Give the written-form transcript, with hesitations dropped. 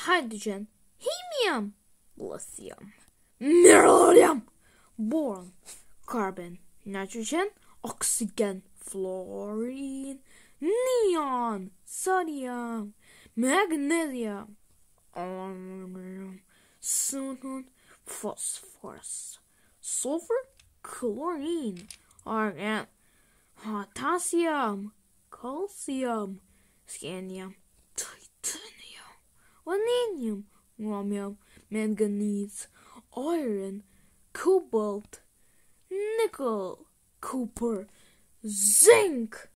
hydrogen, helium, lithium, beryllium, boron, carbon, nitrogen, oxygen, fluorine, neon, sodium, magnesium, aluminum, silicon, phosphorus, sulfur, chlorine, argon, potassium, calcium, scandium, titanium, vanadium, chromium, manganese, iron, cobalt, nickel, copper, zinc,